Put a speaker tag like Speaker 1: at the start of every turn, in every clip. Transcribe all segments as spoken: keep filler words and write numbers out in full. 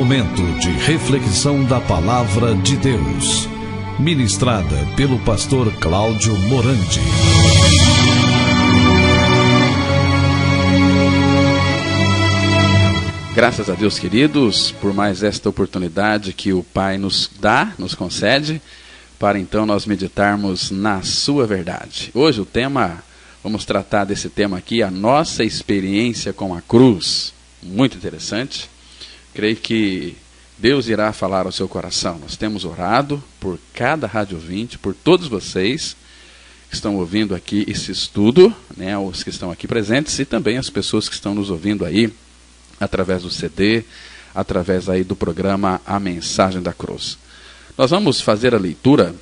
Speaker 1: Momento de reflexão da Palavra de Deus, ministrada pelo pastor Cláudio Morandi.
Speaker 2: Graças a Deus, queridos, por mais esta oportunidade que o Pai nos dá, nos concede, para então nós meditarmos na sua verdade. Hoje o tema, vamos tratar desse tema aqui, a nossa experiência com a cruz. Muito interessante. Creio que Deus irá falar ao seu coração. Nós temos orado por cada rádio ouvinte, por todos vocês que estão ouvindo aqui esse estudo, né, os que estão aqui presentes e também as pessoas que estão nos ouvindo aí através do C D, através aí do programa A Mensagem da Cruz. Nós vamos fazer a leitura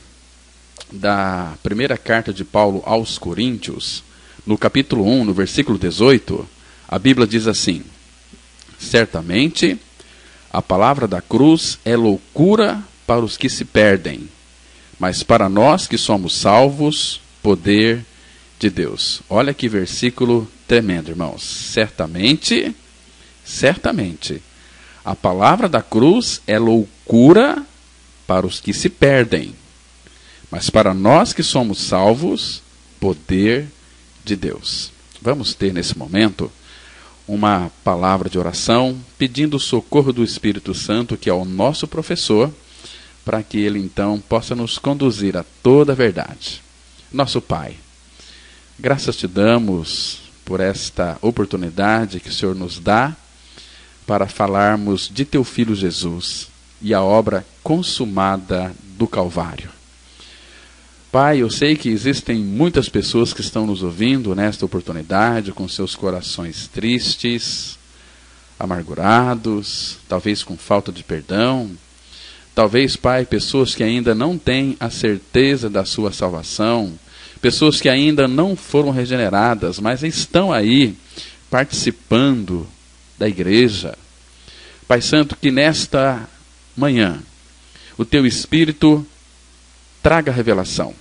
Speaker 2: da primeira carta de Paulo aos Coríntios, no capítulo um, no versículo dezoito. A Bíblia diz assim: certamente a palavra da cruz é loucura para os que se perdem, mas para nós que somos salvos, poder de Deus. Olha que versículo tremendo, irmãos. Certamente, certamente, a palavra da cruz é loucura para os que se perdem, mas para nós que somos salvos, poder de Deus. Vamos ter nesse momento uma palavra de oração, pedindo o socorro do Espírito Santo, que é o nosso professor, para que ele então possa nos conduzir a toda a verdade. Nosso Pai, graças te damos por esta oportunidade que o Senhor nos dá para falarmos de teu Filho Jesus e a obra consumada do Calvário. Pai, eu sei que existem muitas pessoas que estão nos ouvindo nesta oportunidade, com seus corações tristes, amargurados, talvez com falta de perdão. Talvez, Pai, pessoas que ainda não têm a certeza da sua salvação, pessoas que ainda não foram regeneradas, mas estão aí participando da igreja. Pai Santo, que nesta manhã o teu Espírito traga revelação,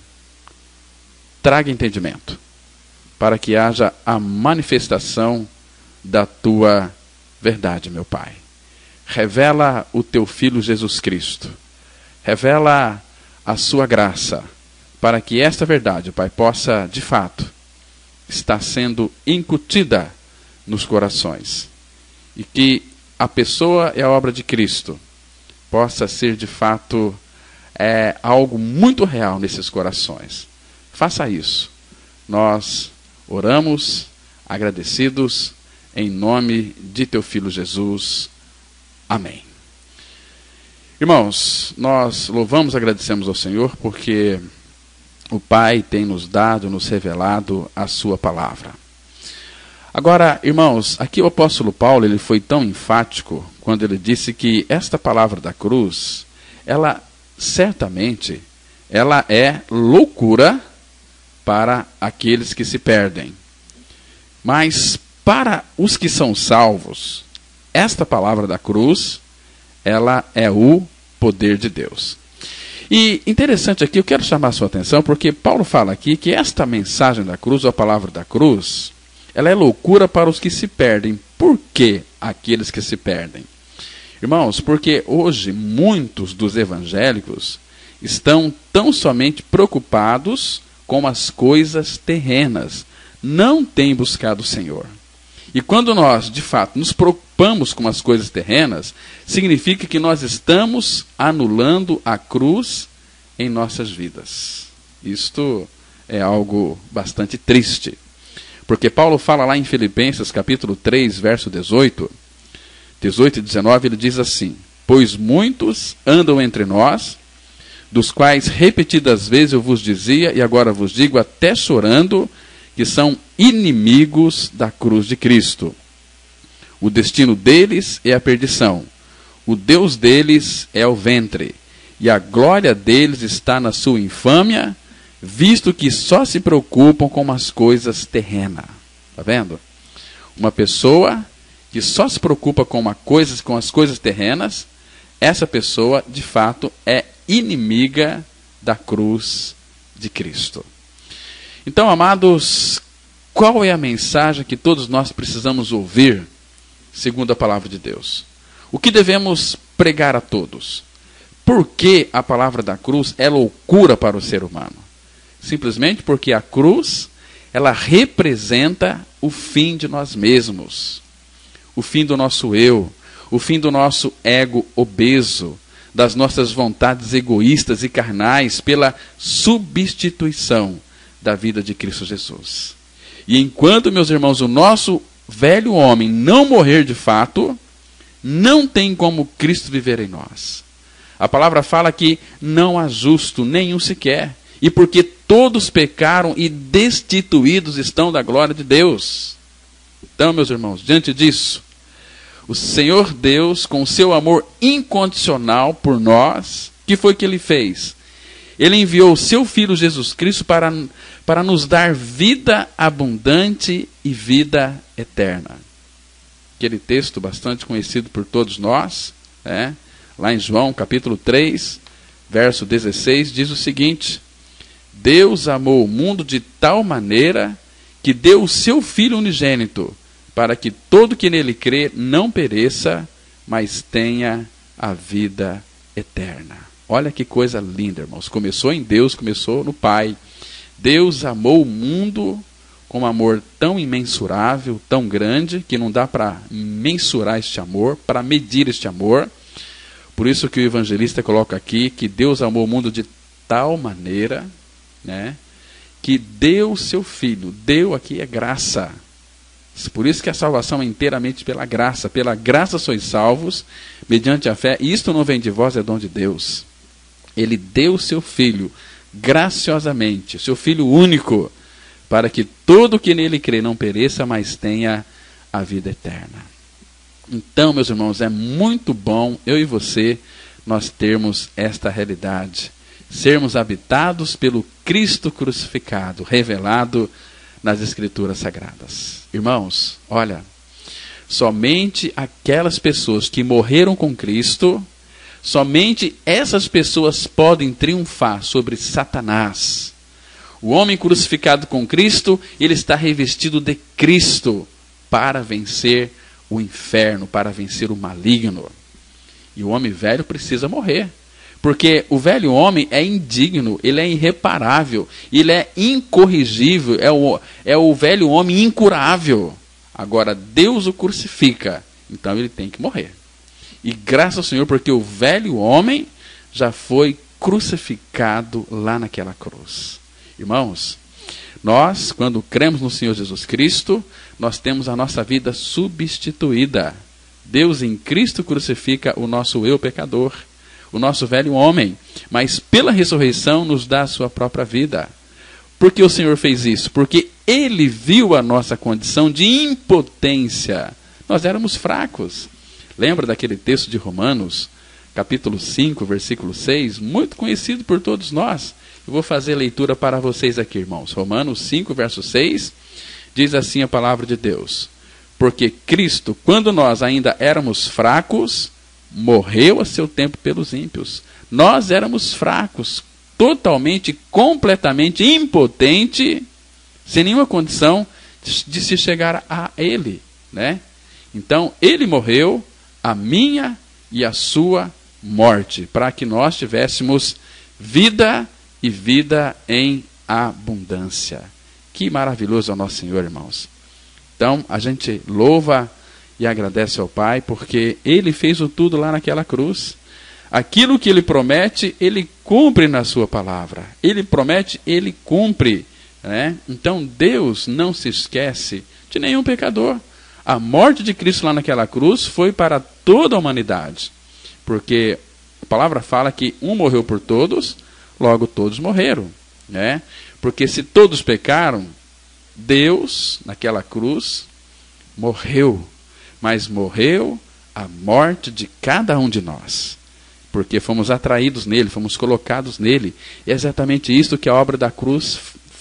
Speaker 2: traga entendimento, para que haja a manifestação da tua verdade, meu Pai. Revela o teu Filho Jesus Cristo, revela a sua graça, para que esta verdade, Pai, possa, de fato, estar sendo incutida nos corações, e que a pessoa e a obra de Cristo possa ser, de fato, é algo muito real nesses corações. Faça isso. Nós oramos, agradecidos, em nome de teu Filho Jesus. Amém. Irmãos, nós louvamos e agradecemos ao Senhor, porque o Pai tem nos dado, nos revelado a sua palavra. Agora, irmãos, aqui o apóstolo Paulo, ele foi tão enfático quando ele disse que esta palavra da cruz, ela certamente, ela é loucura para aqueles que se perdem. Mas para os que são salvos, esta palavra da cruz, ela é o poder de Deus. E interessante aqui, eu quero chamar a sua atenção, porque Paulo fala aqui que esta mensagem da cruz, ou a palavra da cruz, ela é loucura para os que se perdem. Por que aqueles que se perdem? Irmãos, porque hoje muitos dos evangélicos estão tão somente preocupados com as coisas terrenas, não têm buscado o Senhor. E quando nós, de fato, nos preocupamos com as coisas terrenas, significa que nós estamos anulando a cruz em nossas vidas. Isto é algo bastante triste. Porque Paulo fala lá em Filipenses capítulo três, verso dezoito, dezoito e dezenove, ele diz assim: pois muitos andam entre nós, dos quais repetidas vezes eu vos dizia, e agora vos digo até chorando, que são inimigos da cruz de Cristo. O destino deles é a perdição, o Deus deles é o ventre, e a glória deles está na sua infâmia, visto que só se preocupam com as coisas terrenas. Está vendo? Uma pessoa que só se preocupa com, uma coisa, com as coisas terrenas, essa pessoa, de fato, é inimiga da cruz de Cristo. Então, amados, qual é a mensagem que todos nós precisamos ouvir, segundo a palavra de Deus? O que devemos pregar a todos. Por que a palavra da cruz é loucura para o ser humano? Simplesmente porque a cruz, ela representa o fim de nós mesmos, o fim do nosso eu, o fim do nosso ego obeso, das nossas vontades egoístas e carnais, pela substituição da vida de Cristo Jesus. E enquanto, meus irmãos, o nosso velho homem não morrer de fato, não tem como Cristo viver em nós. A palavra fala que não há justo, nenhum sequer. E porque todos pecaram e destituídos estão da glória de Deus. Então, meus irmãos, diante disso, o Senhor Deus, com o seu amor incondicional por nós, que foi que Ele fez? Ele enviou o seu Filho Jesus Cristo para, para nos dar vida abundante e vida eterna. Aquele texto bastante conhecido por todos nós, né? Lá em João capítulo três, verso dezesseis, diz o seguinte: Deus amou o mundo de tal maneira que deu o seu Filho unigênito, para que todo que nele crê não pereça, mas tenha a vida eterna. Olha que coisa linda, irmãos. Começou em Deus, começou no Pai. Deus amou o mundo com um amor tão imensurável, tão grande, que não dá para mensurar este amor, para medir este amor. Por isso que o evangelista coloca aqui que Deus amou o mundo de tal maneira, né, que deu o seu Filho. Deu aqui é graça. Por isso que a salvação é inteiramente pela graça. Pela graça sois salvos, mediante a fé. E isto não vem de vós, é dom de Deus. Ele deu o seu Filho graciosamente, o seu Filho único, para que todo que nele crê não pereça, mas tenha a vida eterna. Então, meus irmãos, é muito bom eu e você nós termos esta realidade, sermos habitados pelo Cristo crucificado, revelado nas Escrituras Sagradas. Irmãos, olha, somente aquelas pessoas que morreram com Cristo, somente essas pessoas podem triunfar sobre Satanás. O homem crucificado com Cristo, ele está revestido de Cristo para vencer o inferno, para vencer o maligno. E o homem velho precisa morrer, porque o velho homem é indigno, ele é irreparável, ele é incorrigível, é o, é o velho homem incurável. Agora, Deus o crucifica, então ele tem que morrer. E graças ao Senhor, porque o velho homem já foi crucificado lá naquela cruz. Irmãos, nós, quando cremos no Senhor Jesus Cristo, nós temos a nossa vida substituída. Deus em Cristo crucifica o nosso eu pecador, o nosso velho homem, mas pela ressurreição nos dá a sua própria vida. Por que o Senhor fez isso? Porque Ele viu a nossa condição de impotência. Nós éramos fracos. Lembra daquele texto de Romanos, capítulo cinco, versículo seis, muito conhecido por todos nós. Eu vou fazer a leitura para vocês aqui, irmãos. Romanos cinco, verso seis, diz assim a palavra de Deus: porque Cristo, quando nós ainda éramos fracos, morreu a seu tempo pelos ímpios. Nós éramos fracos, totalmente, completamente impotente, sem nenhuma condição de, de se chegar a Ele, né? Então, Ele morreu a minha e a sua morte, para que nós tivéssemos vida e vida em abundância. Que maravilhoso é o nosso Senhor, irmãos. Então, a gente louva e agradece ao Pai, porque Ele fez o tudo lá naquela cruz. Aquilo que Ele promete, Ele cumpre na sua palavra. Ele promete, Ele cumpre, né? Então, Deus não se esquece de nenhum pecador. A morte de Cristo lá naquela cruz foi para toda a humanidade, porque a palavra fala que um morreu por todos, logo todos morreram, né? Porque se todos pecaram, Deus naquela cruz morreu, mas morreu a morte de cada um de nós, porque fomos atraídos nele, fomos colocados nele. E é exatamente isso que a obra da cruz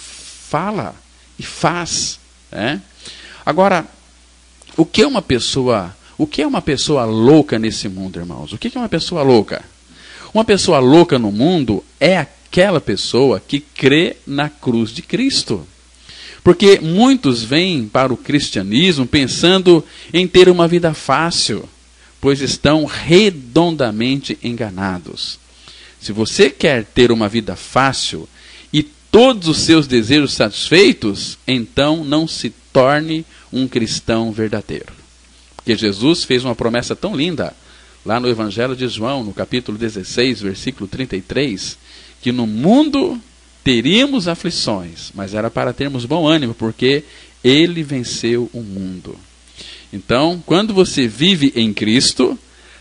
Speaker 2: fala e faz, né? Agora, o que é uma pessoa, o que é uma pessoa louca nesse mundo, irmãos? O que é uma pessoa louca? Uma pessoa louca no mundo é aquela pessoa que crê na cruz de Cristo. Porque muitos vêm para o cristianismo pensando em ter uma vida fácil. pois estão redondamente enganados. Se você quer ter uma vida fácil e todos os seus desejos satisfeitos, então não se torne um cristão verdadeiro. Porque Jesus fez uma promessa tão linda, lá no Evangelho de João, no capítulo dezesseis, versículo trinta e três, que no mundo teríamos aflições, mas era para termos bom ânimo, porque Ele venceu o mundo. Então, quando você vive em Cristo,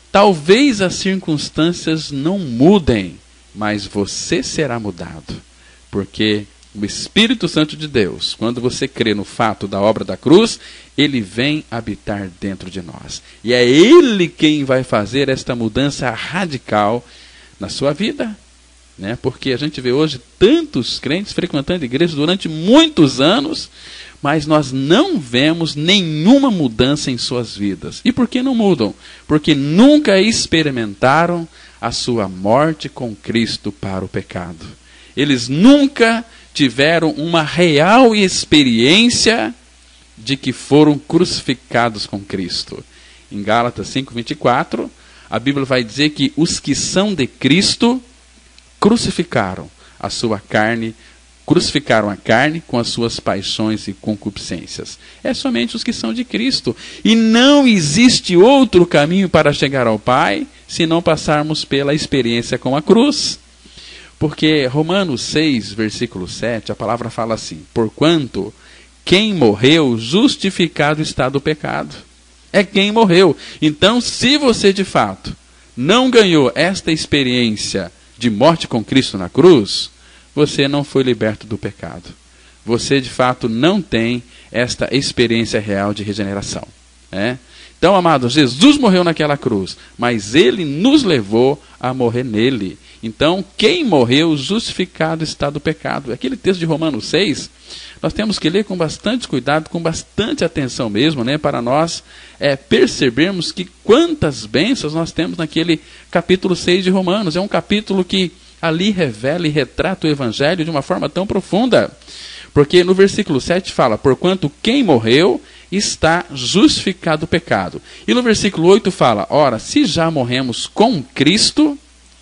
Speaker 2: talvez as circunstâncias não mudem, mas você será mudado. Porque o Espírito Santo de Deus, quando você crê no fato da obra da cruz, Ele vem habitar dentro de nós. E é Ele quem vai fazer esta mudança radical na sua vida. Né? Porque a gente vê hoje tantos crentes frequentando igrejas durante muitos anos, mas nós não vemos nenhuma mudança em suas vidas. E por que não mudam? Porque nunca experimentaram a sua morte com Cristo para o pecado. Eles nunca tiveram uma real experiência de que foram crucificados com Cristo. Em Gálatas cinco, vinte e quatro, a Bíblia vai dizer que os que são de Cristo crucificaram a sua carne, crucificaram a carne com as suas paixões e concupiscências. É somente os que são de Cristo. E não existe outro caminho para chegar ao Pai, se não passarmos pela experiência com a cruz. Porque Romanos seis, versículo sete, a palavra fala assim: porquanto quem morreu, justificado está do pecado. É quem morreu. Então, se você de fato não ganhou esta experiência de morte com Cristo na cruz, você não foi liberto do pecado. Você, de fato, não tem esta experiência real de regeneração. Né? Então, amados, Jesus morreu naquela cruz, mas Ele nos levou a morrer nele. Então, quem morreu, justificado está do pecado. Aquele texto de Romanos seis, nós temos que ler com bastante cuidado, com bastante atenção mesmo, né, para nós é, percebermos que quantas bênçãos nós temos naquele capítulo seis de Romanos. É um capítulo que ali revela e retrata o Evangelho de uma forma tão profunda. Porque no versículo sete fala: porquanto quem morreu está justificado do pecado. E no versículo oito fala: ora, se já morremos com Cristo,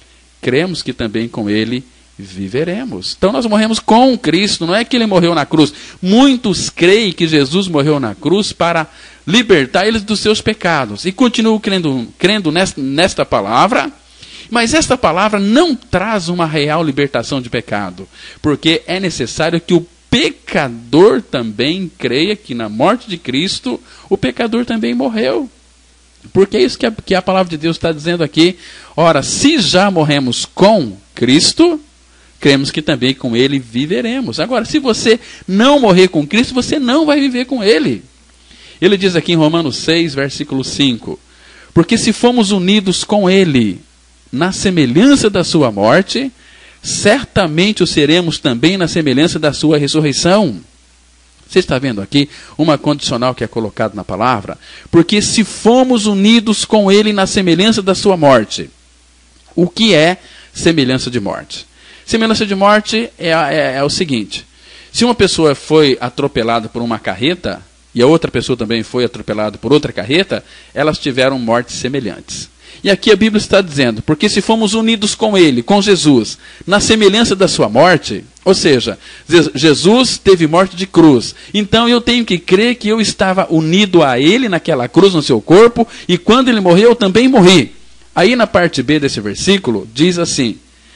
Speaker 2: cremos que também com Ele viveremos. Então nós morremos com Cristo, não é que Ele morreu na cruz. Muitos creem que Jesus morreu na cruz para libertar eles dos seus pecados. E continuam crendo, crendo nesta, nesta palavra. Mas esta palavra não traz uma real libertação de pecado, porque é necessário que o pecador também creia que na morte de Cristo, o pecador também morreu. Porque é isso que a, que a palavra de Deus está dizendo aqui. Ora, se já morremos com Cristo, cremos que também com Ele viveremos. Agora, se você não morrer com Cristo, você não vai viver com Ele. Ele diz aqui em Romanos seis, versículo cinco: porque se fomos unidos com Ele na semelhança da sua morte, certamente o seremos também na semelhança da sua ressurreição. Você está vendo aqui uma condicional que é colocada na palavra? Porque se fomos unidos com Ele na semelhança da sua morte. O que é semelhança de morte? Semelhança de morte é, é, é o seguinte: se uma pessoa foi atropelada por uma carreta, e a outra pessoa também foi atropelada por outra carreta, elas tiveram mortes semelhantes. E aqui a Bíblia está dizendo: porque se fomos unidos com Ele, com Jesus, na semelhança da sua morte, ou seja, Jesus teve morte de cruz, então eu tenho que crer que eu estava unido a Ele naquela cruz no seu corpo, e quando Ele morreu eu também morri. Aí na parte B desse versículo diz assim: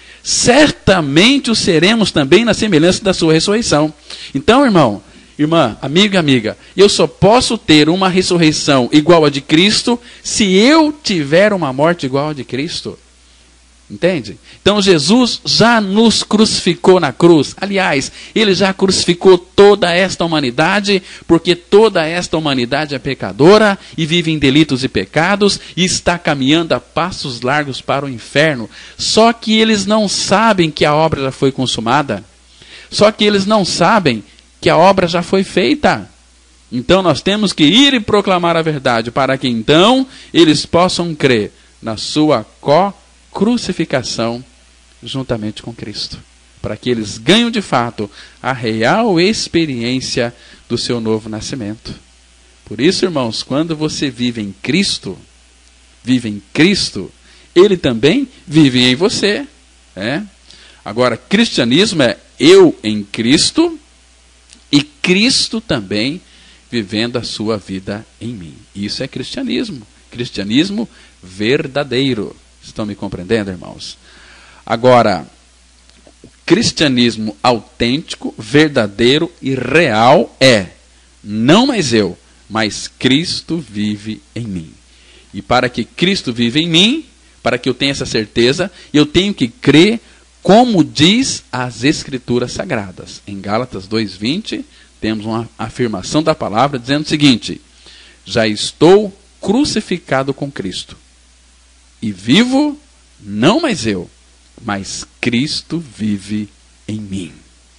Speaker 2: certamente o seremos também na semelhança da sua ressurreição. Então, irmão, irmã, amigo e amiga, eu só posso ter uma ressurreição igual a de Cristo se eu tiver uma morte igual a de Cristo. Entende? Então Jesus já nos crucificou na cruz. Aliás, Ele já crucificou toda esta humanidade, porque toda esta humanidade é pecadora e vive em delitos e pecados e está caminhando a passos largos para o inferno. Só que eles não sabem que a obra já foi consumada. Só que eles não sabem que a obra já foi feita. Então nós temos que ir e proclamar a verdade, para que então eles possam crer na sua co-crucificação juntamente com Cristo, para que eles ganhem de fato a real experiência do seu novo nascimento. Por isso, irmãos, quando você vive em Cristo, vive em Cristo, Ele também vive em você. É? Agora, cristianismo é eu em Cristo e Cristo também vivendo a sua vida em mim. Isso é cristianismo. Cristianismo verdadeiro. Estão me compreendendo, irmãos? Agora, o cristianismo autêntico, verdadeiro e real é não mais eu, mas Cristo vive em mim. E para que Cristo viva em mim, para que eu tenha essa certeza, eu tenho que crer como diz as Escrituras Sagradas. Em Gálatas dois, vinte, temos uma afirmação da palavra dizendo o seguinte: já estou crucificado com Cristo, e vivo não mais eu, mas Cristo vive em mim.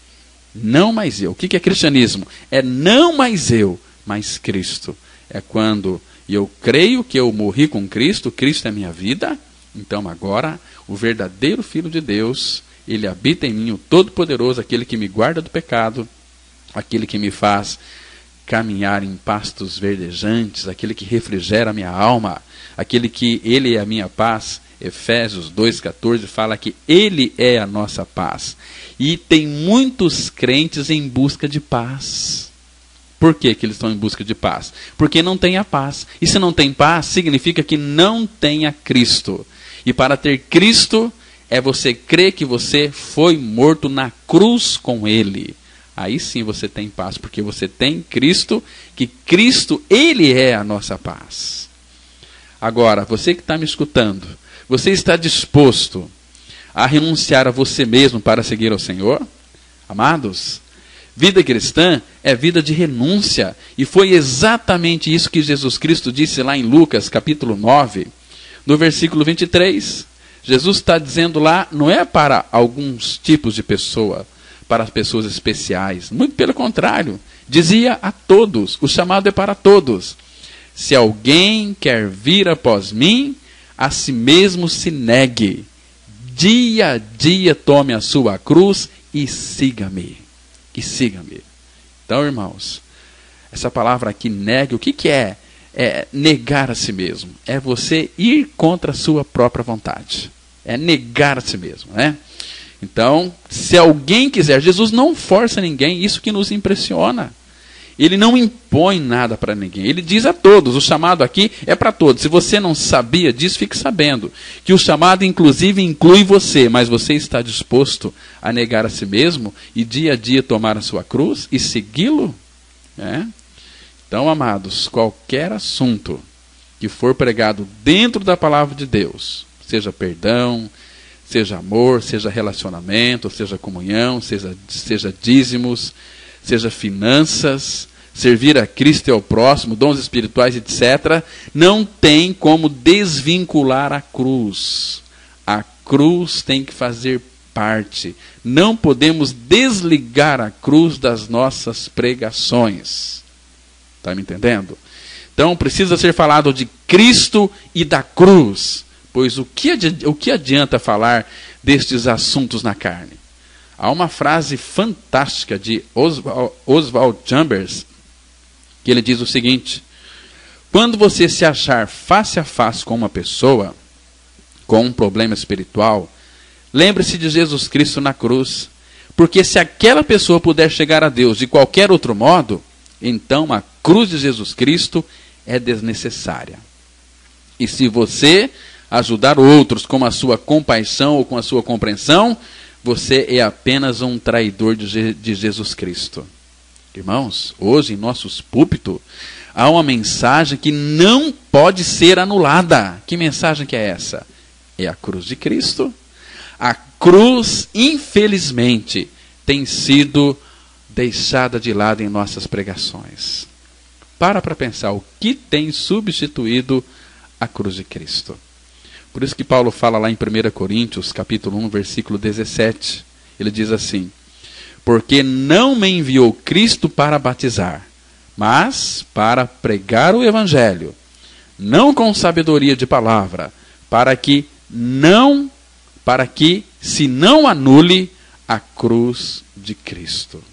Speaker 2: Não mais eu. O que é cristianismo? É não mais eu, mas Cristo. É quando eu creio que eu morri com Cristo, Cristo é minha vida. Então agora, o verdadeiro Filho de Deus, Ele habita em mim, o Todo-Poderoso, aquele que me guarda do pecado, aquele que me faz caminhar em pastos verdejantes, aquele que refrigera a minha alma, aquele que Ele é a minha paz. Efésios dois, catorze fala que Ele é a nossa paz. E tem muitos crentes em busca de paz. Por que que eles estão em busca de paz? Porque não tem a paz. E se não tem paz, significa que não tem a Cristo. E para ter Cristo, é você crer que você foi morto na cruz com Ele. Aí sim você tem paz, porque você tem Cristo, que Cristo, Ele é a nossa paz. Agora, você que está me escutando, você está disposto a renunciar a você mesmo para seguir ao Senhor? Amados, vida cristã é vida de renúncia. E foi exatamente isso que Jesus Cristo disse lá em Lucas, capítulo nove, no versículo vinte e três. Jesus está dizendo lá, não é para alguns tipos de pessoa, para as pessoas especiais. Muito pelo contrário, dizia a todos, o chamado é para todos. Se alguém quer vir após mim, a si mesmo se negue. Dia a dia tome a sua cruz e siga-me. E siga-me. Então, irmãos, essa palavra aqui, negue, o que, que é? É negar a si mesmo. É você ir contra a sua própria vontade. É negar a si mesmo, né? Então, se alguém quiser, Jesus não força ninguém, isso que nos impressiona. Ele não impõe nada para ninguém. Ele diz a todos, o chamado aqui é para todos. Se você não sabia disso, fique sabendo. Que o chamado inclusive inclui você, mas você está disposto a negar a si mesmo e dia a dia tomar a sua cruz e segui-lo? É? Então, amados, qualquer assunto que for pregado dentro da palavra de Deus, seja perdão, seja amor, seja relacionamento, seja comunhão, seja, seja dízimos, seja finanças, servir a Cristo e ao próximo, dons espirituais, etcétera, não tem como desvincular a cruz. A cruz tem que fazer parte. Não podemos desligar a cruz das nossas pregações. Está me entendendo? Então precisa ser falado de Cristo e da cruz. Pois o que, adi- o que adianta falar destes assuntos na carne? Há uma frase fantástica de Oswald, Oswald Chambers, que ele diz o seguinte: quando você se achar face a face com uma pessoa, com um problema espiritual, lembre-se de Jesus Cristo na cruz. Porque se aquela pessoa puder chegar a Deus de qualquer outro modo, então a cruz de Jesus Cristo é desnecessária. E se você ajudar outros com a sua compaixão ou com a sua compreensão, você é apenas um traidor de, de Jesus Cristo. Irmãos, hoje em nossos púlpitos, há uma mensagem que não pode ser anulada. Que mensagem que é essa? É a cruz de Cristo. A cruz, infelizmente, tem sido deixada de lado em nossas pregações. Para para pensar, o que tem substituído a cruz de Cristo? Por isso que Paulo fala lá em primeira Coríntios, capítulo um, versículo dezessete. Ele diz assim: porque não me enviou Cristo para batizar, mas para pregar o evangelho, não com sabedoria de palavra, para que não, para que se não anule a cruz de Cristo.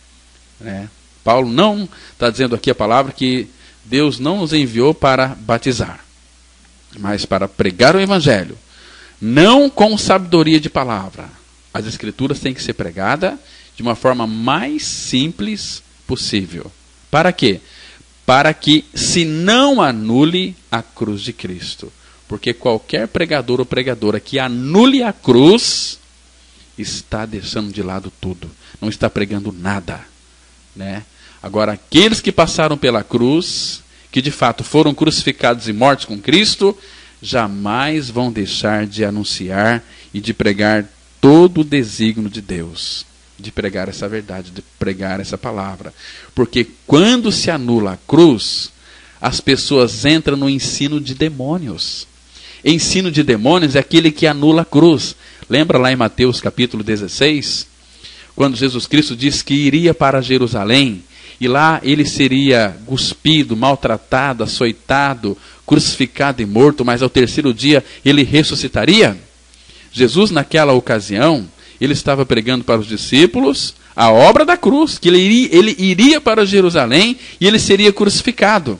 Speaker 2: É. Paulo não está dizendo aqui a palavra que Deus não nos enviou para batizar. Mas para pregar o evangelho, não com sabedoria de palavra, as escrituras têm que ser pregadas de uma forma mais simples possível. Para quê? Para que se não anule a cruz de Cristo. Porque qualquer pregador ou pregadora que anule a cruz, está deixando de lado tudo. Não está pregando nada, né? Agora, aqueles que passaram pela cruz, que de fato foram crucificados e mortos com Cristo, jamais vão deixar de anunciar e de pregar todo o desígnio de Deus, de pregar essa verdade, de pregar essa palavra. Porque quando se anula a cruz, as pessoas entram no ensino de demônios. Ensino de demônios é aquele que anula a cruz. Lembra lá em Mateus capítulo dezesseis? Quando Jesus Cristo disse que iria para Jerusalém, e lá ele seria cuspido, maltratado, açoitado, crucificado e morto, mas ao terceiro dia ele ressuscitaria? Jesus, naquela ocasião, ele estava pregando para os discípulos a obra da cruz, que ele iria, ele iria para Jerusalém e ele seria crucificado.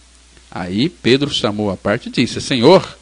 Speaker 2: Aí Pedro chamou a parte e disse: Senhor,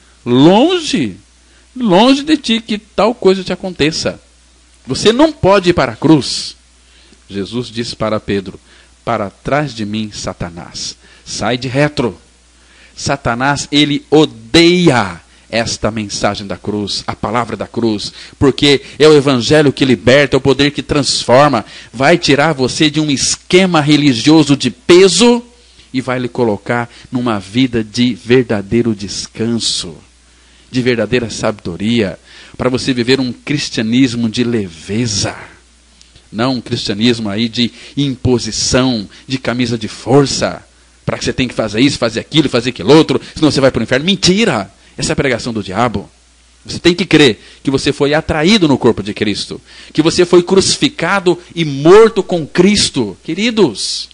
Speaker 2: longe, longe de ti que tal coisa te aconteça. Você não pode ir para a cruz. Jesus disse para Pedro: para trás de mim, Satanás, sai de retro. Satanás, ele odeia esta mensagem da cruz, a palavra da cruz, porque é o evangelho que liberta, é o poder que transforma, vai tirar você de um esquema religioso de peso e vai lhe colocar numa vida de verdadeiro descanso, de verdadeira sabedoria, para você viver um cristianismo de leveza, não um cristianismo aí de imposição, de camisa de força, para que você tem que fazer isso, fazer aquilo, fazer aquilo outro, senão você vai para o inferno. Mentira! Essa é a pregação do diabo. Você tem que crer que você foi atraído no corpo de Cristo, que você foi crucificado e morto com Cristo. Queridos,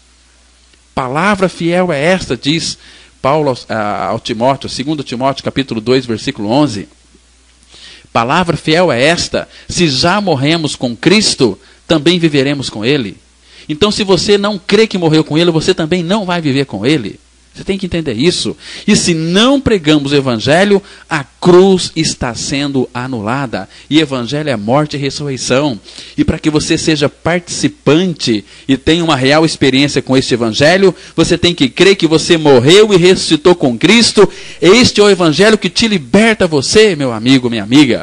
Speaker 2: palavra fiel é esta, diz Paulo ao Timóteo, segundo Timóteo capítulo dois, versículo onze. Palavra fiel é esta: se já morremos com Cristo, também viveremos com Ele. Então, se você não crê que morreu com Ele, você também não vai viver com Ele. Você tem que entender isso. E se não pregamos o evangelho, a cruz está sendo anulada. E evangelho é morte e ressurreição. E para que você seja participante e tenha uma real experiência com este evangelho, você tem que crer que você morreu e ressuscitou com Cristo. Este é o evangelho que te liberta você, meu amigo, minha amiga.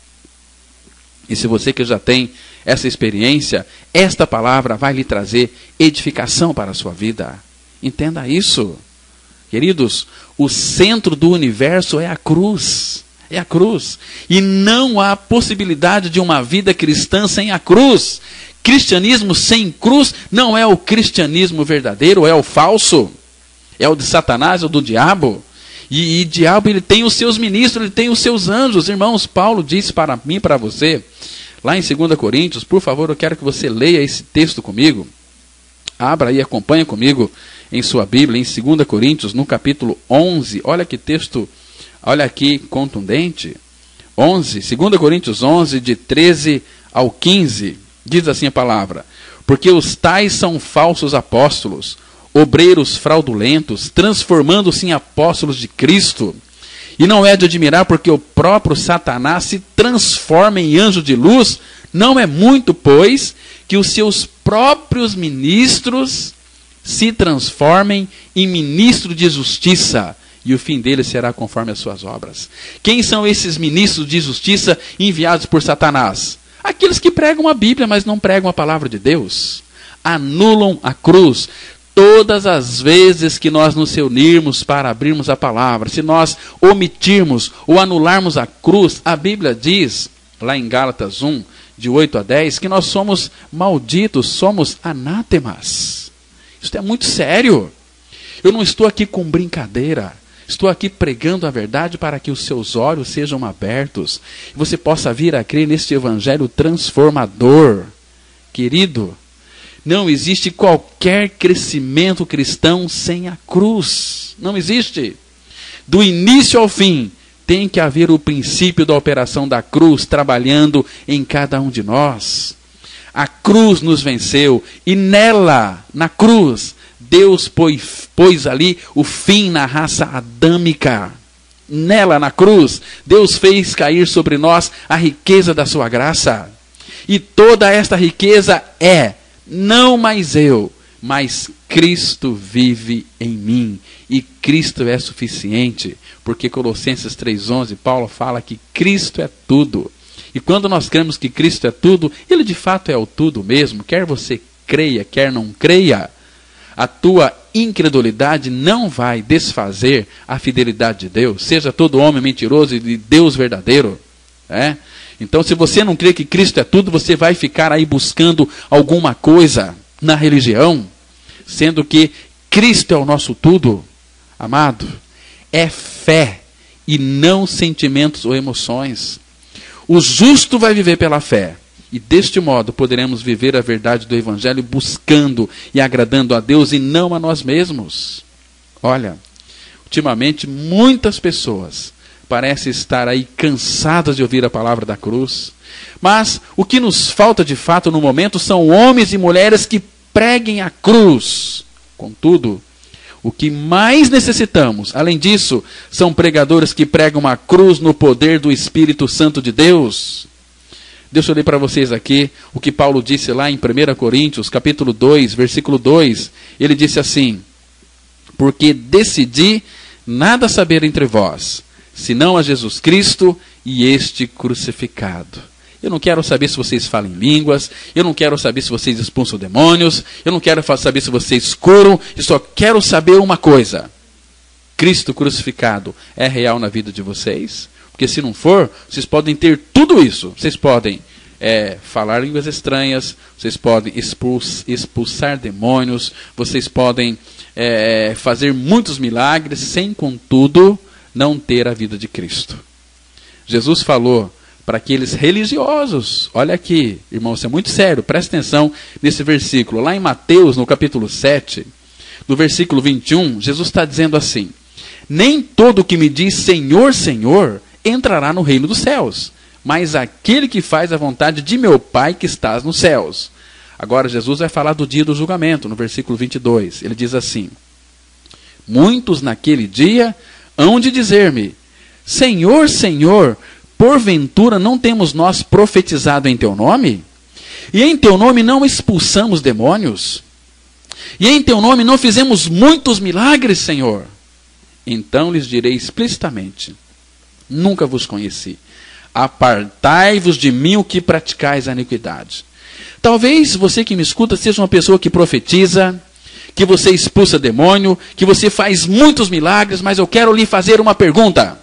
Speaker 2: E se você que já tem essa experiência, esta palavra vai lhe trazer edificação para a sua vida. Entenda isso. Queridos, o centro do universo é a cruz. É a cruz. E não há possibilidade de uma vida cristã sem a cruz. Cristianismo sem cruz não é o cristianismo verdadeiro, é o falso. É o de Satanás, é o do diabo. E, e diabo, ele tem os seus ministros, ele tem os seus anjos. Irmãos, Paulo disse para mim e para você, lá em segunda Coríntios, por favor, eu quero que você leia esse texto comigo. Abra e acompanha comigo em sua Bíblia, em segunda Coríntios, no capítulo onze. Olha que texto, olha aqui, contundente. onze, segunda Coríntios onze, de treze ao quinze. Diz assim a palavra: porque os tais são falsos apóstolos, obreiros fraudulentos, transformando-se em apóstolos de Cristo. E não é de admirar, porque o próprio Satanás se transforma em anjo de luz. Não é muito, pois, que os seus próprios ministros se transformem em ministro de justiça, e o fim deles será conforme as suas obras. Quem são esses ministros de justiça enviados por Satanás? Aqueles que pregam a Bíblia, mas não pregam a palavra de Deus. Anulam a cruz. Todas as vezes que nós nos reunirmos para abrirmos a palavra, se nós omitirmos ou anularmos a cruz, a Bíblia diz, lá em Gálatas um, de oito a dez, que nós somos malditos, somos anátemas. Isso é muito sério. Eu não estou aqui com brincadeira. Estou aqui pregando a verdade para que os seus olhos sejam abertos e você possa vir a crer neste evangelho transformador. Querido, não existe qualquer crescimento cristão sem a cruz. Não existe. Do início ao fim, tem que haver o princípio da operação da cruz trabalhando em cada um de nós. A cruz nos venceu e nela, na cruz, Deus pôs, pôs ali o fim na raça adâmica. Nela, na cruz, Deus fez cair sobre nós a riqueza da sua graça. E toda esta riqueza é, não mais eu, mas Cristo vive em mim. E Cristo é suficiente, porque Colossenses três onze, Paulo fala que Cristo é tudo. E quando nós cremos que Cristo é tudo, Ele de fato é o tudo mesmo, quer você creia, quer não creia, a tua incredulidade não vai desfazer a fidelidade de Deus. Seja todo homem mentiroso e de Deus verdadeiro. É? Então, se você não crê que Cristo é tudo, você vai ficar aí buscando alguma coisa na religião, sendo que Cristo é o nosso tudo. Amado, é fé e não sentimentos ou emoções. O justo vai viver pela fé. E deste modo poderemos viver a verdade do Evangelho buscando e agradando a Deus e não a nós mesmos. Olha, ultimamente muitas pessoas parecem estar aí cansadas de ouvir a palavra da cruz. Mas o que nos falta de fato no momento são homens e mulheres que preguem a cruz. Contudo, o que mais necessitamos, além disso, são pregadores que pregam a cruz no poder do Espírito Santo de Deus. Deixa eu ler para vocês aqui o que Paulo disse lá em primeira Coríntios, capítulo dois, versículo dois. Ele disse assim: porque decidi nada saber entre vós, senão a Jesus Cristo e este crucificado. Eu não quero saber se vocês falam em línguas, eu não quero saber se vocês expulsam demônios, eu não quero saber se vocês curam, eu só quero saber uma coisa: Cristo crucificado é real na vida de vocês? Porque se não for, vocês podem ter tudo isso. Vocês podem é, falar línguas estranhas, vocês podem expulsar, expulsar demônios, vocês podem é, fazer muitos milagres, sem, contudo, não ter a vida de Cristo. Jesus falou para aqueles religiosos, olha aqui, irmão, isso é muito sério, presta atenção nesse versículo. Lá em Mateus, no capítulo sete, no versículo vinte e um, Jesus está dizendo assim: nem todo que me diz Senhor, Senhor, entrará no reino dos céus, mas aquele que faz a vontade de meu Pai que estás nos céus. Agora Jesus vai falar do dia do julgamento, no versículo vinte e dois. Ele diz assim: muitos naquele dia hão de dizer-me, Senhor, Senhor, porventura não temos nós profetizado em teu nome? E em teu nome não expulsamos demônios? E em teu nome não fizemos muitos milagres, Senhor? Então lhes direi explicitamente: nunca vos conheci. Apartai-vos de mim, o que praticais a iniquidade. Talvez você que me escuta seja uma pessoa que profetiza, que você expulsa demônio, que você faz muitos milagres, mas eu quero lhe fazer uma pergunta.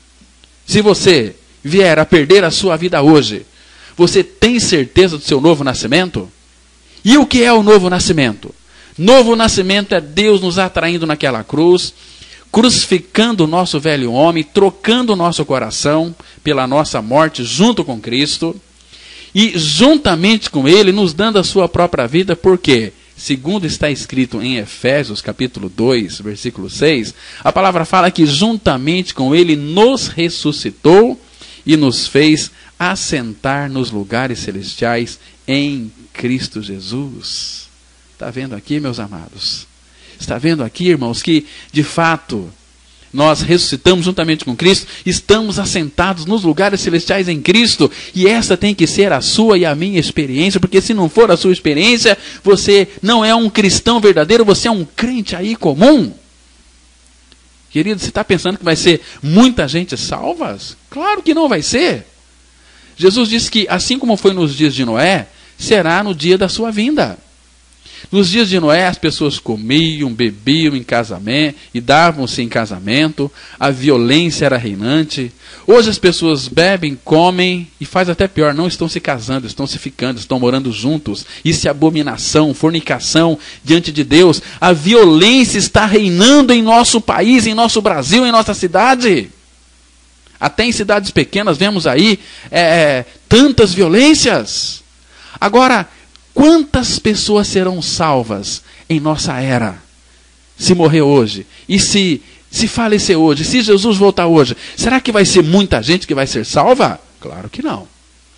Speaker 2: Se você vier a perder a sua vida hoje, você tem certeza do seu novo nascimento? E o que é o novo nascimento? Novo nascimento é Deus nos atraindo naquela cruz, crucificando o nosso velho homem, trocando o nosso coração pela nossa morte junto com Cristo, e juntamente com Ele nos dando a sua própria vida, porque, segundo está escrito em Efésios capítulo dois, versículo seis, a palavra fala que juntamente com Ele nos ressuscitou e nos fez assentar nos lugares celestiais em Cristo Jesus. Está vendo aqui, meus amados? Está vendo aqui, irmãos, que de fato nós ressuscitamos juntamente com Cristo, estamos assentados nos lugares celestiais em Cristo, e essa tem que ser a sua e a minha experiência, porque se não for a sua experiência, você não é um cristão verdadeiro, você é um crente aí comum. Querido, você está pensando que vai ser muita gente salva? Claro que não vai ser. Jesus disse que assim como foi nos dias de Noé, será no dia da sua vinda. Nos dias de Noé, as pessoas comiam, bebiam em casamento e davam-se em casamento, a violência era reinante. Hoje as pessoas bebem, comem e faz até pior, não estão se casando, estão se ficando, estão morando juntos. Isso é abominação, fornicação diante de Deus. A violência está reinando em nosso país, em nosso Brasil, em nossa cidade. Até em cidades pequenas vemos aí é, tantas violências. Agora, quantas pessoas serão salvas em nossa era? Se morrer hoje, e se, se falecer hoje, se Jesus voltar hoje, será que vai ser muita gente que vai ser salva? Claro que não.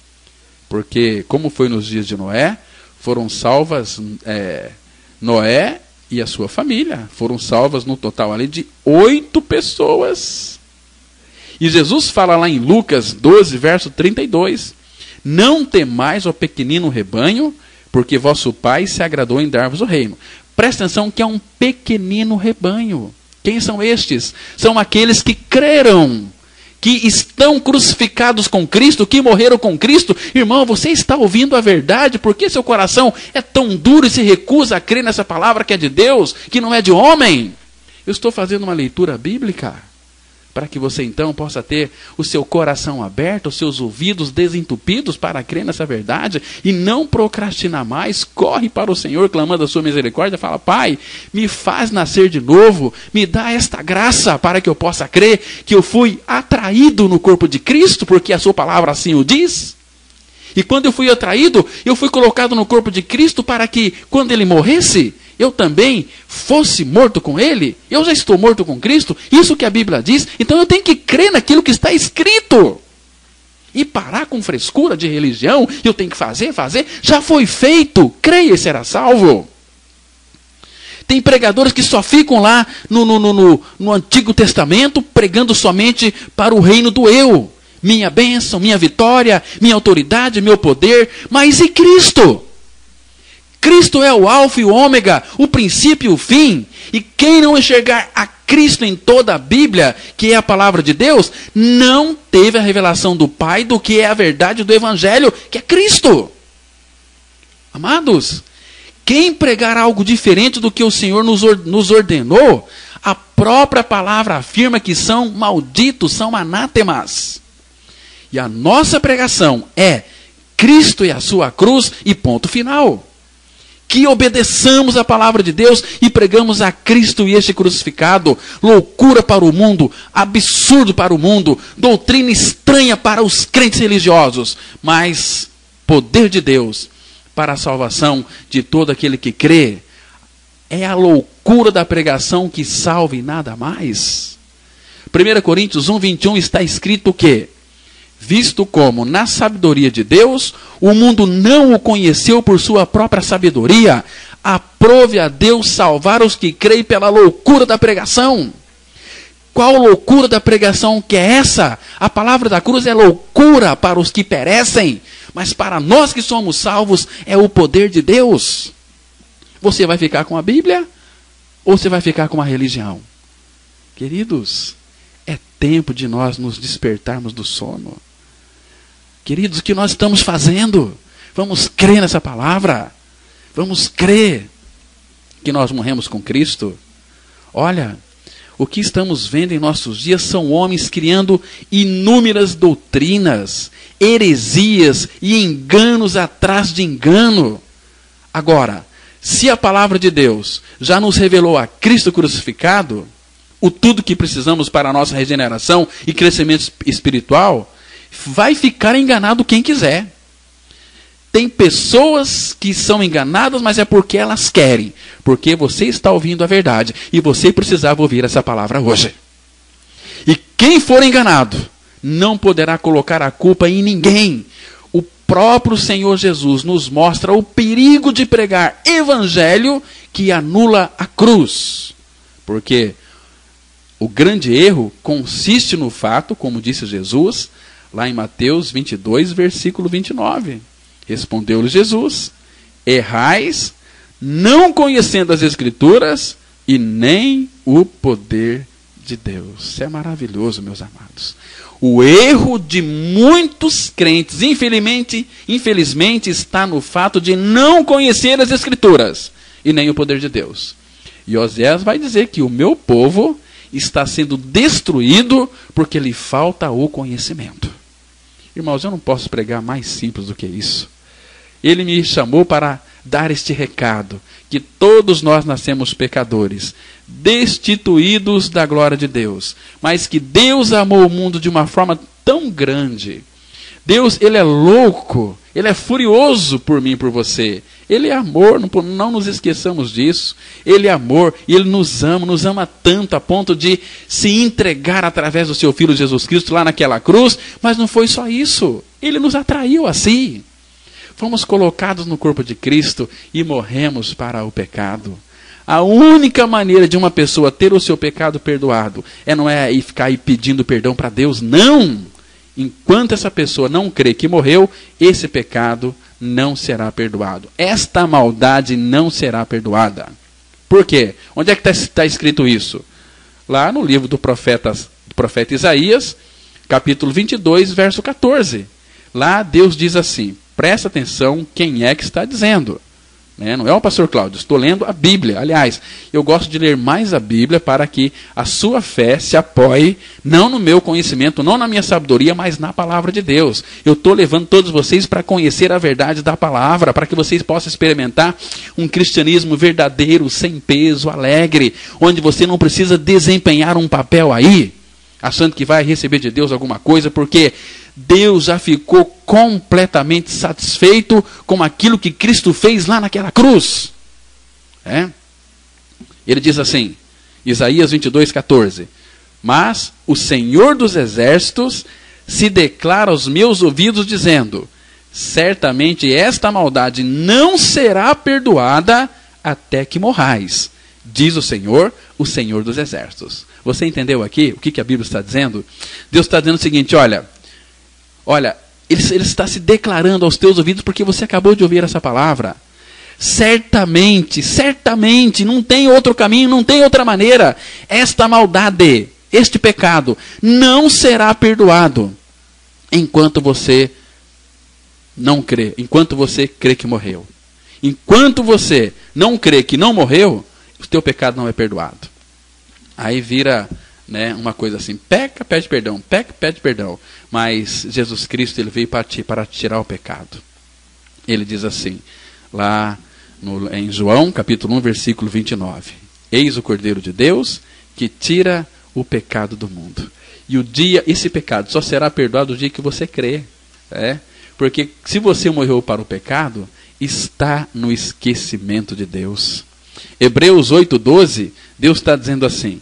Speaker 2: Porque, como foi nos dias de Noé, foram salvas é, Noé e a sua família. Foram salvas no total ali de oito pessoas. E Jesus fala lá em Lucas doze, verso trinta e dois, não temais, ó pequenino rebanho, porque vosso Pai se agradou em dar-vos o reino. Presta atenção que é um pequenino rebanho. Quem são estes? São aqueles que creram, que estão crucificados com Cristo, que morreram com Cristo. Irmão, você está ouvindo a verdade? Por que seu coração é tão duro e se recusa a crer nessa palavra que é de Deus, que não é de homem? Eu estou fazendo uma leitura bíblica, para que você então possa ter o seu coração aberto, os seus ouvidos desentupidos para crer nessa verdade e não procrastinar mais. Corre para o Senhor clamando a sua misericórdia, fala: Pai, me faz nascer de novo, me dá esta graça para que eu possa crer que eu fui atraído no corpo de Cristo, porque a sua palavra assim o diz. E quando eu fui atraído, eu fui colocado no corpo de Cristo para que quando ele morresse, eu também fosse morto com ele. Eu já estou morto com Cristo, isso que a Bíblia diz. Então eu tenho que crer naquilo que está escrito. E parar com frescura de religião, eu tenho que fazer, fazer. Já foi feito, creia e será salvo. Tem pregadores que só ficam lá no, no, no, no, no Antigo Testamento, pregando somente para o reino do eu. Minha bênção, minha vitória, minha autoridade, meu poder. Mas e Cristo? Cristo é o alfa e o ômega, o princípio e o fim. E quem não enxergar a Cristo em toda a Bíblia, que é a palavra de Deus, não teve a revelação do Pai do que é a verdade do Evangelho, que é Cristo. Amados, quem pregar algo diferente do que o Senhor nos ordenou, a própria palavra afirma que são malditos, são anátemas. E a nossa pregação é Cristo e a sua cruz e ponto final. Que obedeçamos a palavra de Deus e pregamos a Cristo e este crucificado. Loucura para o mundo, absurdo para o mundo, doutrina estranha para os crentes religiosos, mas poder de Deus para a salvação de todo aquele que crê. É a loucura da pregação que salva e nada mais. primeira Coríntios um, vinte e um está escrito o quê? Visto como, na sabedoria de Deus, o mundo não o conheceu por sua própria sabedoria, aprove a Deus salvar os que creem pela loucura da pregação. Qual loucura da pregação que é essa? A palavra da cruz é loucura para os que perecem, mas para nós que somos salvos é o poder de Deus. Você vai ficar com a Bíblia ou você vai ficar com a religião? Queridos, é tempo de nós nos despertarmos do sono. Queridos, o que nós estamos fazendo? Vamos crer nessa palavra. Vamos crer que nós morremos com Cristo. Olha, o que estamos vendo em nossos dias são homens criando inúmeras doutrinas, heresias e enganos atrás de engano. Agora, se a palavra de Deus já nos revelou a Cristo crucificado, o tudo que precisamos para a nossa regeneração e crescimento espiritual, vai ficar enganado quem quiser. Tem pessoas que são enganadas, mas é porque elas querem. Porque você está ouvindo a verdade. E você precisava ouvir essa palavra hoje. E quem for enganado, não poderá colocar a culpa em ninguém. O próprio Senhor Jesus nos mostra o perigo de pregar evangelho que anula a cruz. Porque o grande erro consiste no fato, como disse Jesus, lá em Mateus vinte e dois, versículo vinte e nove. Respondeu-lhe Jesus: errais, não conhecendo as Escrituras e nem o poder de Deus. Isso é maravilhoso, meus amados. O erro de muitos crentes, infelizmente, infelizmente, está no fato de não conhecer as Escrituras e nem o poder de Deus. E Oséias vai dizer que o meu povo está sendo destruído porque lhe falta o conhecimento. Irmãos, eu não posso pregar mais simples do que isso. Ele me chamou para dar este recado, que todos nós nascemos pecadores, destituídos da glória de Deus, mas que Deus amou o mundo de uma forma tão grande. Deus, Ele é louco, Ele é furioso por mim e por você. Ele é amor, não, não nos esqueçamos disso. Ele é amor e Ele nos ama, nos ama tanto a ponto de se entregar através do seu Filho Jesus Cristo lá naquela cruz. Mas não foi só isso. Ele nos atraiu assim. Fomos colocados no corpo de Cristo e morremos para o pecado. A única maneira de uma pessoa ter o seu pecado perdoado é não é aí ficar aí pedindo perdão para Deus, não. Enquanto essa pessoa não crê que morreu, esse pecado não será perdoado. Esta maldade não será perdoada. Por quê? Onde é que está escrito isso? Lá no livro do profeta, do profeta Isaías, capítulo vinte e dois, verso quatorze. Lá Deus diz assim, presta atenção quem é que está dizendo. Né? Não é o pastor Cláudio, estou lendo a Bíblia. Aliás, eu gosto de ler mais a Bíblia para que a sua fé se apoie, não no meu conhecimento, não na minha sabedoria, mas na palavra de Deus. Eu estou levando todos vocês para conhecer a verdade da palavra, para que vocês possam experimentar um cristianismo verdadeiro, sem peso, alegre, onde você não precisa desempenhar um papel aí, achando que vai receber de Deus alguma coisa, porque Deus já ficou completamente satisfeito com aquilo que Cristo fez lá naquela cruz. É? Ele diz assim, Isaías vinte e dois, quatorze. Mas o Senhor dos Exércitos se declara aos meus ouvidos dizendo, certamente esta maldade não será perdoada até que morrais, diz o Senhor, o Senhor dos Exércitos. Você entendeu aqui o que a Bíblia está dizendo? Deus está dizendo o seguinte, olha, olha, ele, ele está se declarando aos teus ouvidos porque você acabou de ouvir essa palavra. Certamente, certamente, não tem outro caminho, não tem outra maneira. Esta maldade, este pecado, não será perdoado enquanto você não crê, enquanto você crê que morreu. Enquanto você não crê que não morreu, o teu pecado não é perdoado. Aí vira, né, uma coisa assim, peca, pede perdão, peca, pede perdão. Mas Jesus Cristo, ele veio para, ti, para tirar o pecado. Ele diz assim, lá no, em João, capítulo um, versículo vinte e nove. Eis o Cordeiro de Deus que tira o pecado do mundo. E o dia, esse pecado só será perdoado o dia que você crê. É? Porque se você morreu para o pecado, está no esquecimento de Deus. Hebreus oito, doze, Deus está dizendo assim,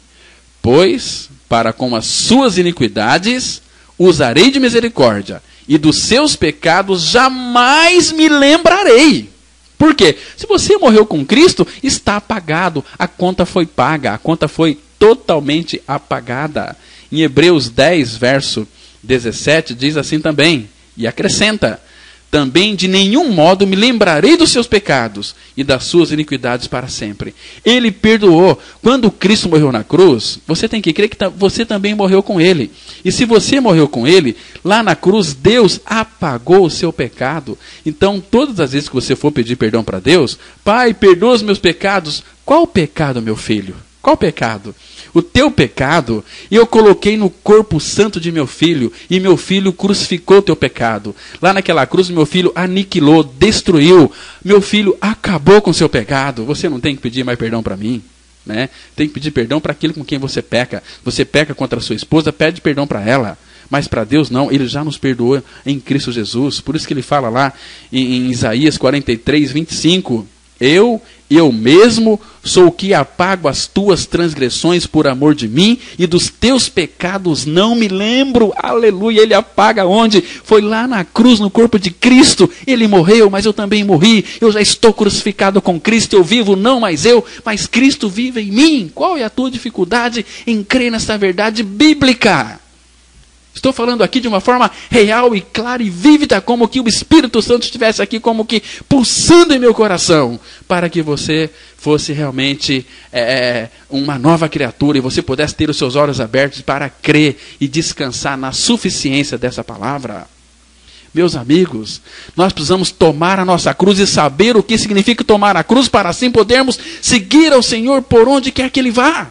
Speaker 2: pois para com as suas iniquidades usarei de misericórdia, e dos seus pecados jamais me lembrarei. Por quê? Se você morreu com Cristo, está apagado, a conta foi paga, a conta foi totalmente apagada. Em Hebreus dez, verso dezessete, diz assim também, e acrescenta, também de nenhum modo me lembrarei dos seus pecados e das suas iniquidades para sempre. Ele perdoou. Quando Cristo morreu na cruz, você tem que crer que você também morreu com ele. E se você morreu com ele, lá na cruz, Deus apagou o seu pecado. Então, todas as vezes que você for pedir perdão para Deus, Pai, perdoa os meus pecados. Qual pecado, meu filho? Qual pecado? O teu pecado, eu coloquei no corpo santo de meu filho, e meu filho crucificou o teu pecado. Lá naquela cruz, meu filho aniquilou, destruiu. Meu filho acabou com o seu pecado. Você não tem que pedir mais perdão para mim. Né? Tem que pedir perdão para aquele com quem você peca. Você peca contra a sua esposa, pede perdão para ela. Mas para Deus não, Ele já nos perdoou em Cristo Jesus. Por isso que Ele fala lá em, em Isaías quarenta e três, vinte e cinco, Eu, eu mesmo, sou o que apago as tuas transgressões por amor de mim, e dos teus pecados não me lembro. Aleluia, Ele apaga onde? Foi lá na cruz, no corpo de Cristo. Ele morreu, mas eu também morri. Eu já estou crucificado com Cristo, eu vivo, não mais eu, mas Cristo vive em mim. Qual é a tua dificuldade em crer nessa verdade bíblica? Estou falando aqui de uma forma real e clara e vívida, como que o Espírito Santo estivesse aqui, como que pulsando em meu coração, para que você fosse realmente é, uma nova criatura e você pudesse ter os seus olhos abertos para crer e descansar na suficiência dessa palavra. Meus amigos, nós precisamos tomar a nossa cruz e saber o que significa tomar a cruz, para assim podermos seguir ao Senhor por onde quer que Ele vá.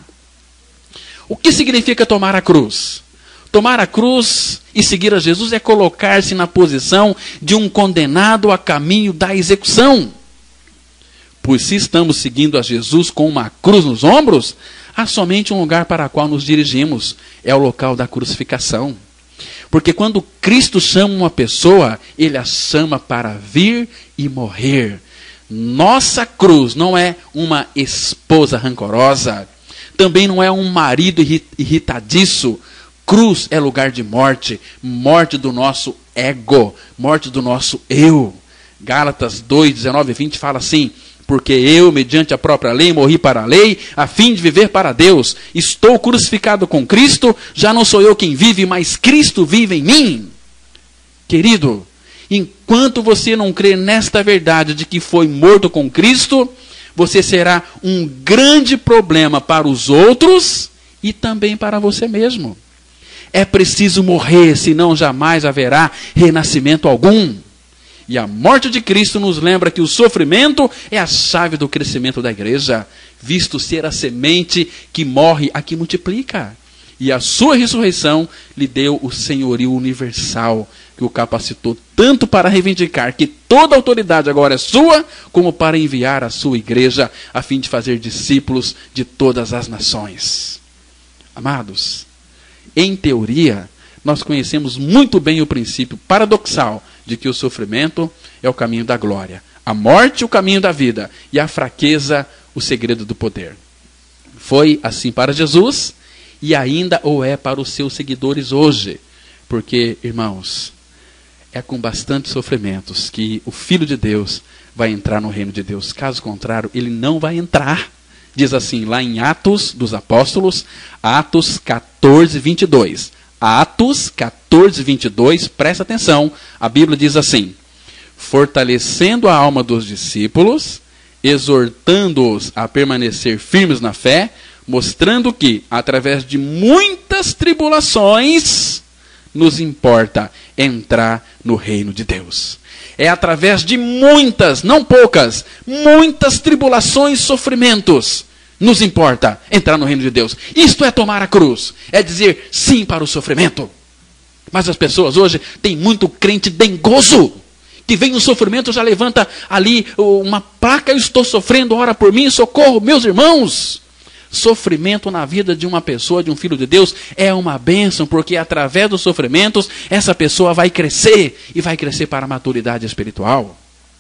Speaker 2: O que significa tomar a cruz? Tomar a cruz e seguir a Jesus é colocar-se na posição de um condenado a caminho da execução. Pois se estamos seguindo a Jesus com uma cruz nos ombros, há somente um lugar para o qual nos dirigimos, é o local da crucificação. Porque quando Cristo chama uma pessoa, Ele a chama para vir e morrer. Nossa cruz não é uma esposa rancorosa, também não é um marido irritadiço. Cruz é lugar de morte, morte do nosso ego, morte do nosso eu. Gálatas dois, dezenove e vinte fala assim, porque eu, mediante a própria lei, morri para a lei, a fim de viver para Deus. Estou crucificado com Cristo, já não sou eu quem vive, mas Cristo vive em mim. Querido, enquanto você não crer nesta verdade de que foi morto com Cristo, você será um grande problema para os outros e também para você mesmo. É preciso morrer, senão jamais haverá renascimento algum. E a morte de Cristo nos lembra que o sofrimento é a chave do crescimento da igreja, visto ser a semente que morre a que multiplica. E a sua ressurreição lhe deu o senhorio universal, que o capacitou tanto para reivindicar que toda autoridade agora é sua, como para enviar a sua igreja, a fim de fazer discípulos de todas as nações. Amados, em teoria, nós conhecemos muito bem o princípio paradoxal de que o sofrimento é o caminho da glória, a morte o caminho da vida e a fraqueza o segredo do poder. Foi assim para Jesus e ainda o é para os seus seguidores hoje. Porque, irmãos, é com bastante sofrimentos que o Filho de Deus vai entrar no reino de Deus. Caso contrário, ele não vai entrar. Diz assim, lá em Atos dos Apóstolos, Atos quatorze, vinte e dois. Atos quatorze, vinte e dois, presta atenção. A Bíblia diz assim: fortalecendo a alma dos discípulos, exortando-os a permanecer firmes na fé, mostrando que, através de muitas tribulações, nos importa entrar no reino de Deus. É através de muitas, não poucas, muitas tribulações, sofrimentos, nos importa entrar no reino de Deus. Isto é tomar a cruz, é dizer sim para o sofrimento. Mas as pessoas hoje têm muito crente dengoso, que vem no sofrimento, já levanta ali uma placa: eu estou sofrendo, ora por mim, socorro, meus irmãos. Sofrimento na vida de uma pessoa, de um filho de Deus, é uma bênção, porque através dos sofrimentos, essa pessoa vai crescer, e vai crescer para a maturidade espiritual.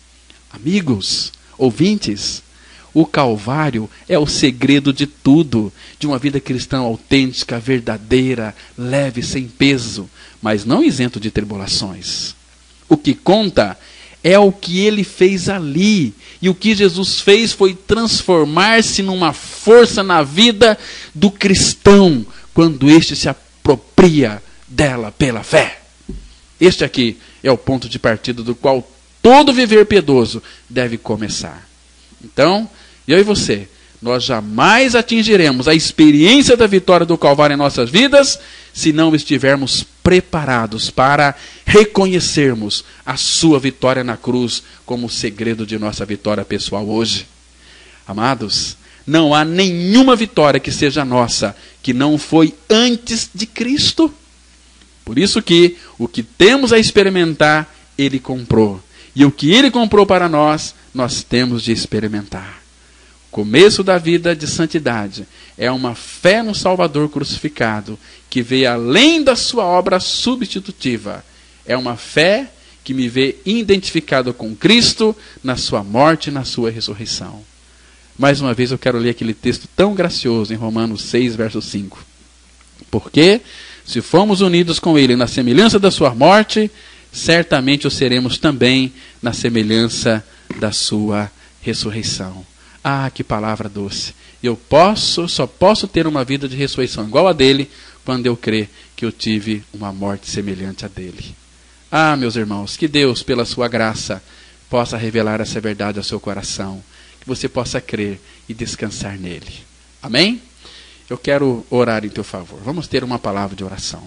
Speaker 2: Amigos, ouvintes, o Calvário é o segredo de tudo, de uma vida cristã autêntica, verdadeira, leve, sem peso, mas não isento de tribulações. O que conta é o que ele fez ali. E o que Jesus fez foi transformar-se numa força na vida do cristão, quando este se apropria dela pela fé. Este aqui é o ponto de partida do qual todo viver piedoso deve começar. Então, eu e você, nós jamais atingiremos a experiência da vitória do Calvário em nossas vidas, se não estivermos preparados para reconhecermos a sua vitória na cruz como o segredo de nossa vitória pessoal hoje. Amados, não há nenhuma vitória que seja nossa que não foi antes de Cristo. Por isso que o que temos a experimentar, Ele comprou. E o que Ele comprou para nós, nós temos de experimentar. O começo da vida de santidade é uma fé no Salvador crucificado, que veio além da sua obra substitutiva. É uma fé que me vê identificado com Cristo na sua morte e na sua ressurreição. Mais uma vez eu quero ler aquele texto tão gracioso em Romanos seis, verso cinco. Porque, se formos unidos com Ele na semelhança da sua morte, certamente o seremos também na semelhança da sua ressurreição. Ah, que palavra doce! Eu posso, só posso ter uma vida de ressurreição igual a dele, quando eu crer que eu tive uma morte semelhante a dele. Ah, meus irmãos, que Deus, pela sua graça, possa revelar essa verdade ao seu coração, que você possa crer e descansar nele. Amém? Eu quero orar em teu favor. Vamos ter uma palavra de oração.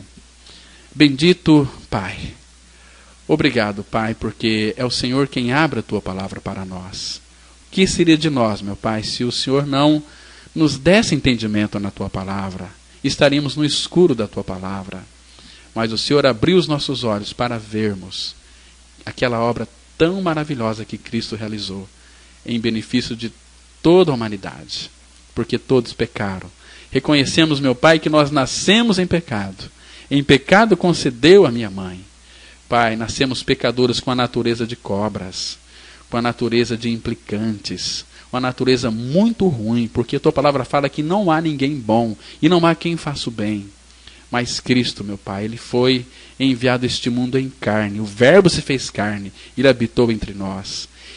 Speaker 2: Bendito Pai, obrigado, Pai, porque é o Senhor quem abre a tua palavra para nós. O que seria de nós, meu Pai, se o Senhor não nos desse entendimento na tua palavra? Estaríamos no escuro da tua palavra. Mas o Senhor abriu os nossos olhos para vermos aquela obra tão maravilhosa que Cristo realizou em benefício de toda a humanidade, porque todos pecaram. Reconhecemos, meu Pai, que nós nascemos em pecado. Em pecado concedeu a minha mãe. Pai, nascemos pecadores com a natureza de cobras, com a natureza de implicantes, uma natureza muito ruim, porque a tua palavra fala que não há ninguém bom e não há quem faça o bem. Mas Cristo, meu Pai, Ele foi enviado a este mundo em carne. O Verbo se fez carne, Ele habitou entre nós.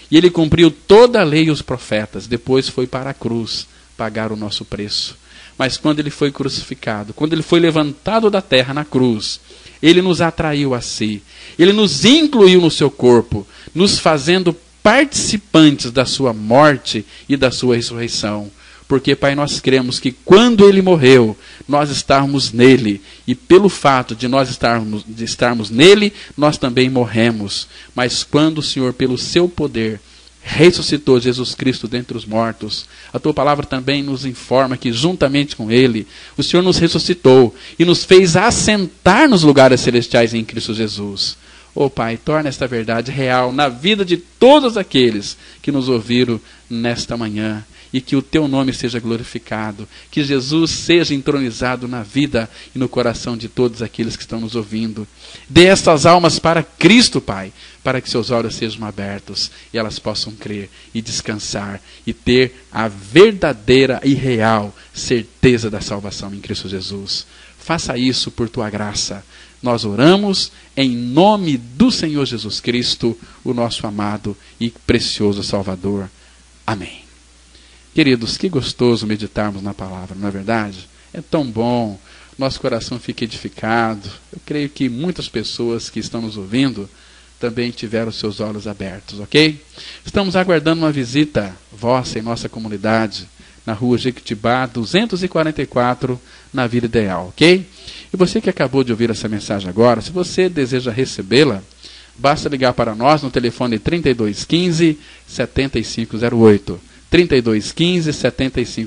Speaker 2: E ele cumpriu toda a lei e os profetas. Depois foi para a cruz pagar o nosso preço. Mas quando ele foi crucificado, quando ele foi levantado da terra na cruz, ele nos atraiu a si. Ele nos incluiu no seu corpo, nos fazendo participantes da sua morte e da sua ressurreição. Porque, Pai, nós cremos que quando ele morreu, nós estávamos nele. E pelo fato de nós estarmos, de estarmos nele, nós também morremos. Mas quando o Senhor, pelo seu poder, ressuscitou Jesus Cristo dentre os mortos, a tua palavra também nos informa que juntamente com ele, o Senhor nos ressuscitou e nos fez assentar nos lugares celestiais em Cristo Jesus. Ó Pai, torna esta verdade real na vida de todos aqueles que nos ouviram nesta manhã. E que o teu nome seja glorificado, que Jesus seja entronizado na vida e no coração de todos aqueles que estão nos ouvindo. Dê estas almas para Cristo, Pai, para que seus olhos sejam abertos e elas possam crer e descansar e ter a verdadeira e real certeza da salvação em Cristo Jesus. Faça isso por tua graça. Nós oramos em nome do Senhor Jesus Cristo, o nosso amado e precioso Salvador. Amém. Queridos, que gostoso meditarmos na palavra, não é verdade? É tão bom, nosso coração fica edificado. Eu creio que muitas pessoas que estão nos ouvindo também tiveram seus olhos abertos, ok? Estamos aguardando uma visita vossa em nossa comunidade, na rua Jequitibá duzentos e quarenta e quatro, na Vila Ideal, ok? E você que acabou de ouvir essa mensagem agora, se você deseja recebê-la, basta ligar para nós no telefone trinta e dois quinze, setenta e cinco zero oito. trinta e dois quinze, setenta e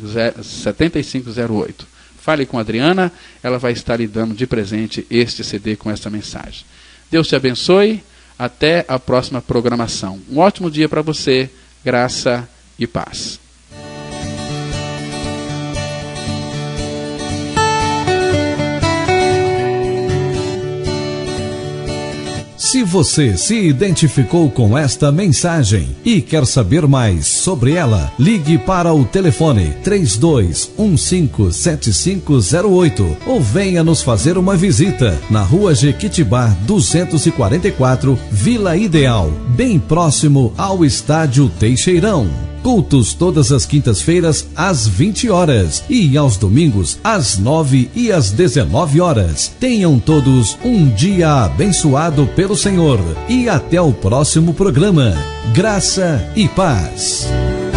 Speaker 2: cinco zero oito. Fale com a Adriana, ela vai estar lhe dando de presente este C D com esta mensagem. Deus te abençoe, até a próxima programação. Um ótimo dia para você, graça e paz.
Speaker 1: Se você se identificou com esta mensagem e quer saber mais sobre ela, ligue para o telefone três dois um cinco, sete cinco zero oito ou venha nos fazer uma visita na rua Jequitibá duzentos e quarenta e quatro, Vila Ideal, bem próximo ao Estádio Teixeirão. Cultos todas as quintas-feiras às vinte horas e aos domingos às nove e às dezenove horas. Tenham todos um dia abençoado pelo Senhor e até o próximo programa. Graça e paz.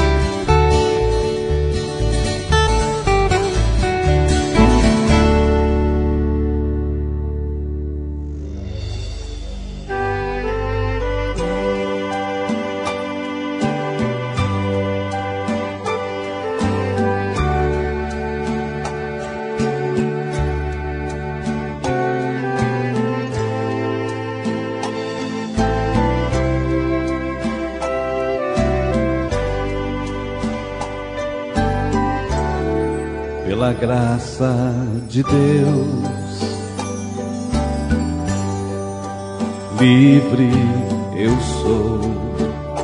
Speaker 3: Pela graça de Deus, livre eu sou,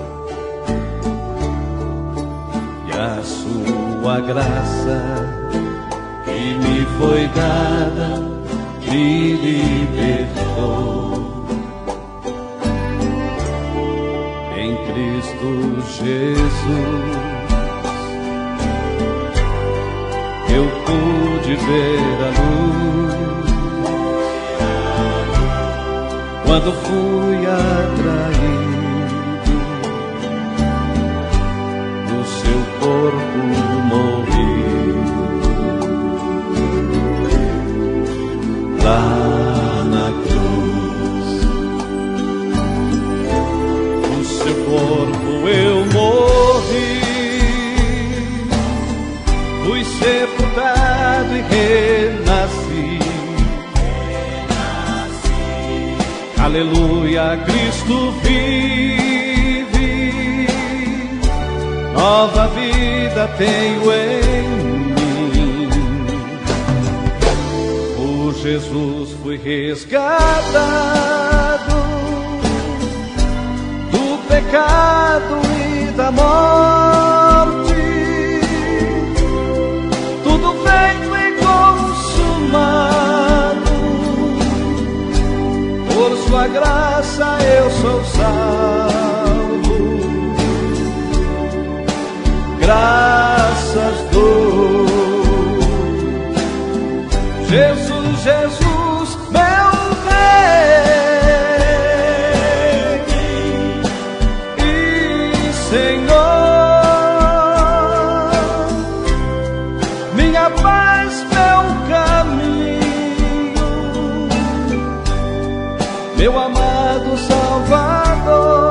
Speaker 3: e a sua graça que me foi dada me libertou. Em Cristo Jesus eu pude ver a luz, quando fui atraído, no seu corpo morri. Lá na cruz, no seu corpo eu morri, fui sepultado e renasci. renasci. Aleluia, Cristo vive, nova vida tenho em mim. Por Jesus fui resgatado do pecado e da morte. Tudo feito e consumado, por sua graça eu sou salvo. Jesus, Jesus, meu Rei e Senhor, minha paz, meu caminho, meu amado Salvador.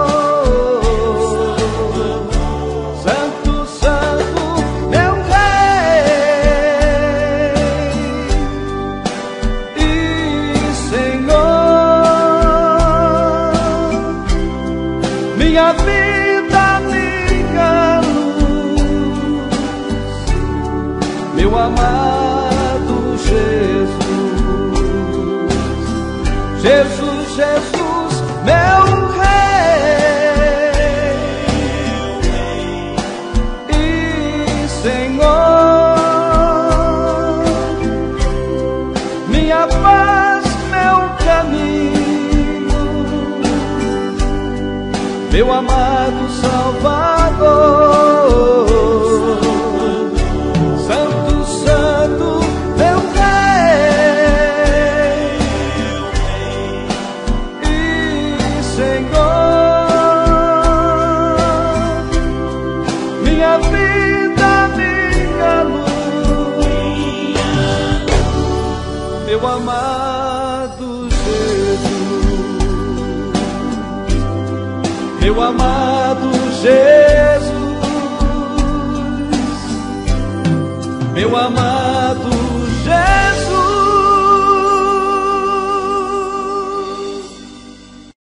Speaker 3: Minha vida, minha luz, meu amado Jesus, Jesus, Jesus, meu Rei e Senhor, minha paz, meu caminho, meu amado Salvador, Santo, Santo, meu Rei e Senhor, minha vida, minha luz, meu amado Jesus, meu amado Jesus, meu amado